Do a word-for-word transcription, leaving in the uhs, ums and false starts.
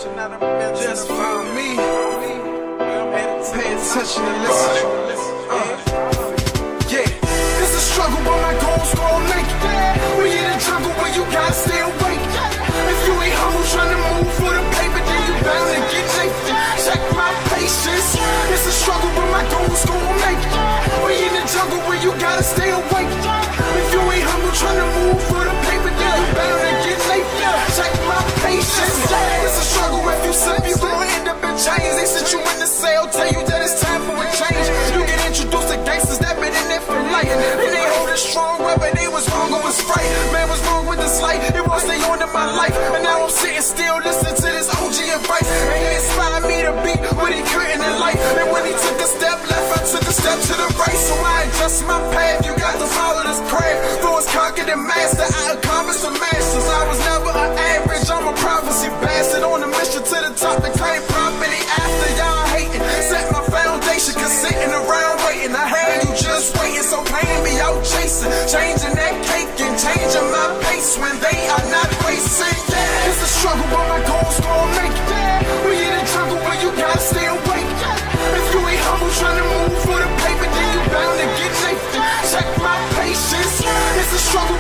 Just follow me. Pay attention and listen. Uh. Yeah, it's a struggle, but my goals gon' make it. We in the jungle where you gotta stay awake. If you ain't humble trying to move for the paper, then you bound to get naked. Check my patience. It's a struggle, but my goals gon' make it. We in the jungle where you gotta stay awake. If you ain't humble trying to move for the paper, then you bound to get naked. Check my patience. It's a struggle. If you slip, you gon' end up in chains. They sit you in the cell, tell you that it's time for a change. You get introduced to gangsters that been in there for life, and they hold a strong weapon. They was wrong, it was right. Man was wrong with this light. It won't stay on in my life, and now I'm sitting still listening to this O G advice. And he inspired me to be what he couldn't in life. And when he took a step left, I took a step to the right. So I adjust my path. You got to follow this craft. Though it's conquered and master, I accomplished the masters. I was never an average. I'm a prophecy bastard on a mission to the top and claim property after y'all hating. Set my foundation, cause sitting around waiting, I had you just waiting. So paying me out chasing, changing that cake and changing my pace when they are not racing. Yeah, it's a struggle, but my goals gon' make it. We in the jungle where you gotta stay awake. If you ain't humble trying to move for the paper, then you bound to get naked. Check my patience. It's a struggle.